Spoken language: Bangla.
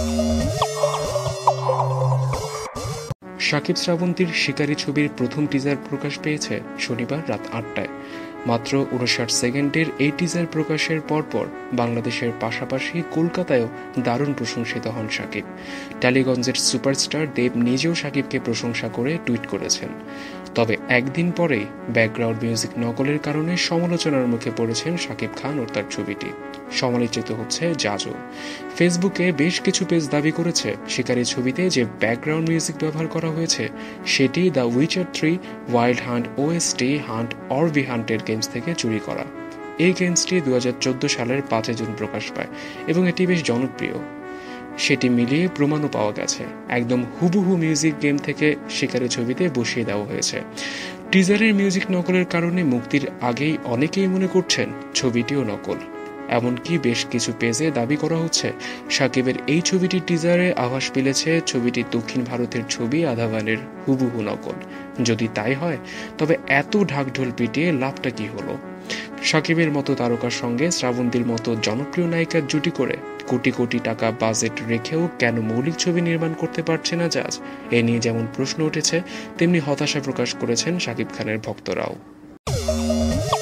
শাকিব শ্রাবন্তীর শিকারী ছবির প্রথম টিজার প্রকাশ পেয়েছে শনিবার রাত ৮টায়। মাত্র ৫৯ সেকেন্ডের এই টিজার প্রকাশের পরপর বাংলাদেশের পাশাপাশি কলকাতায়ও দারুণ প্রশংসিত হন শাকিব। টালিগঞ্জের সুপারস্টার দেব নিজেও শাকিবকে প্রশংসা করে টুইট করেছেন। তবে একদিন পরেই ব্যাকগ্রাউন্ড মিউজিক নকলের কারণে সমালোচনার মুখে পড়েছেন শাকিব খান ও তার ছবিটি। সমালোচিত হচ্ছে জাজও। ফেসবুকে বেশ কিছু পেজ দাবি করেছে শিকারী ছবিতে যে ব্যাকগ্রাউন্ড মিউজিক ব্যবহার করা হয়েছে সেটি the Witcher 3 wild hunt OST hunt or B হান্টের গেমস থেকে চুরি করা। এই গেমসটি ২০১৪ সালের ৫ জুন প্রকাশ পায় এবং এটি বেশ জনপ্রিয়। সেটি মিলিয়ে প্রমাণও পাওয়া গেছে, একদম হুবহু মিউজিক গেম থেকে শিকারী ছবিতে বসিয়ে দেওয়া হয়েছে। টিজারের মিউজিক নকলের কারণে মুক্তির আগেই অনেকেই মনে করছেন ছবিটিও নকল। এমনকি বেশ কিছু পেজে দাবি করা হচ্ছে শাকিবের এই ছবিটির টিজারে আভাস মিলেছে ছবিটি দক্ষিণ ভারতের ছবি আধাবানের হুবহু নকল। যদি তাই হয় তবে এত ঢাকঢোল পিটিয়ে লাভটা কি হলো? শাকিবের মতো তারকার সঙ্গে শ্রাবন্তীর মতো জনপ্রিয় নায়িকার জুটি করে কোটি কোটি টাকা বাজেট রেখেও কেন মৌলিক ছবি নির্মাণ করতে পারছে না জাজ? এ নিয়ে যেমন প্রশ্ন উঠেছে তেমনি হতাশা প্রকাশ করেছেন শাকিব খানের ভক্তরাও।